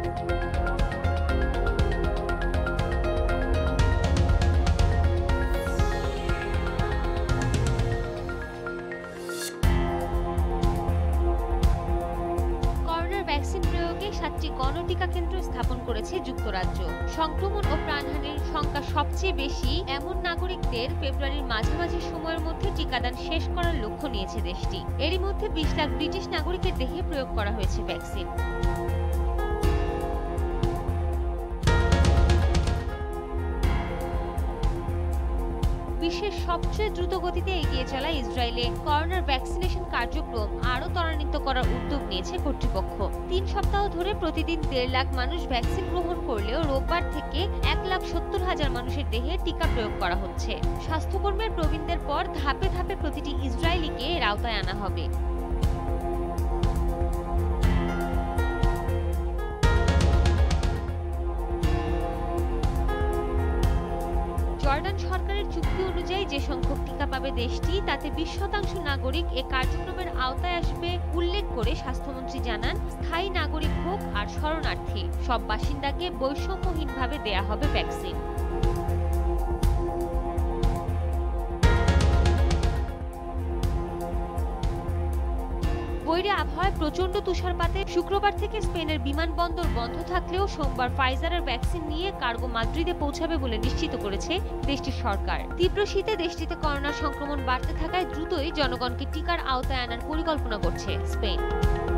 Vaccine প্রয়োগে ৭টি গণটিকা কেন্দ্র স্থাপন করেছে যুক্তরাজ্য। সংক্রমণ ও প্রাণহানির সংখ্যা সবচেয়ে বেশি এমন নাগরিকদের ফেব্রুয়ারির মাঝামাঝি সময়ের মধ্যে টিকাদান শেষ করার লক্ষ্য নিয়েছে দেশটি। এরই মধ্যে ২০ লাখ ব্রিটিশ নাগরিকের দেহে প্রয়োগ করা হয়েছে ভ্যাকসিন। বিশ্বের সবচেয়ে দ্রুত গতিতে এগিয়ে চলা ইসরায়েলে করোনার ভ্যাকসিনেশন কার্যক্রম আরও ত্বরান্বিত করার উদ্যোগ নিয়েছে কর্তৃপক্ষ। ৩ সপ্তাহ ধরে প্রতিদিন ১.৫ লাখ মানুষ ভ্যাকসিন গ্রহণ করলেও রোববার থেকে ১,৭০,০০০ মানুষের দেহে টিকা প্রয়োগ করা হচ্ছে। স্বাস্থ্যকর্মীর প্রবীণদের পর ধাপে ধাপে প্রতিটি ইসরায়েলিকে এর আওতায় আনা হবে। জর্ডান সরকারের চুক্তি অনুযায়ী যে সংখ্যক টিকা পাবে দেশটি, তাতে ২০% নাগরিক এ কার্যক্রমের আওতায় আসবে উল্লেখ করে স্বাস্থ্যমন্ত্রী জানান, স্থায়ী নাগরিক হোক আর শরণার্থী, সব বাসিন্দাকে বৈষম্যহীনভাবে দেয়া হবে ভ্যাকসিন। বৈরী আবহাওয়ায় প্রচণ্ড তুষারপাতে শুক্রবার থেকে স্পেনের বিমানবন্দর বন্ধ থাকলেও সোমবার ফাইজারের ভ্যাকসিন নিয়ে কার্গো মাদ্রিদে পৌঁছাবে বলে নিশ্চিত করেছে দেশটির সরকার। তীব্র শীতে দেশটিতে করোনার সংক্রমণ বাড়তে থাকায় দ্রুতই জনগণকে টিকার আওতায় আনার পরিকল্পনা করছে স্পেন।